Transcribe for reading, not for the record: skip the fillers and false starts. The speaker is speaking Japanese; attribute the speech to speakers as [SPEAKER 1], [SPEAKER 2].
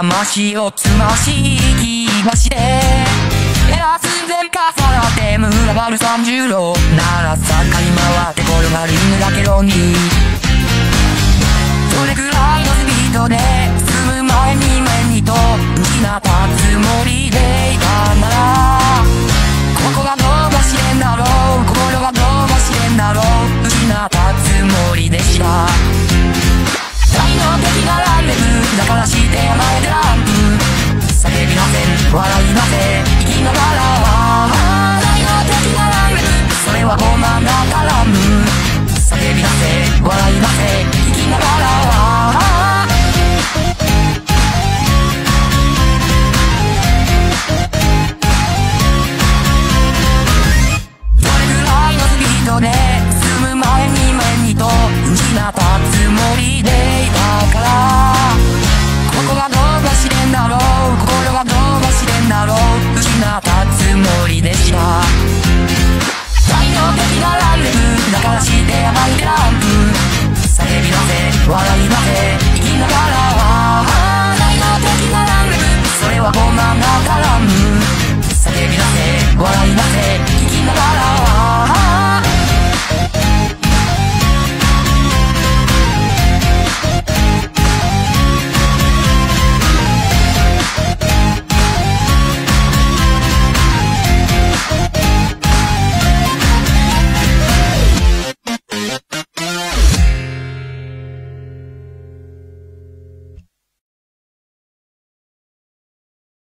[SPEAKER 1] 魂をつましきましてエラ寸前重なって群がる三十郎ならさかり回って転がる犬だけどにそれくらいのスピードで進む前に目にと失ったつもりでいた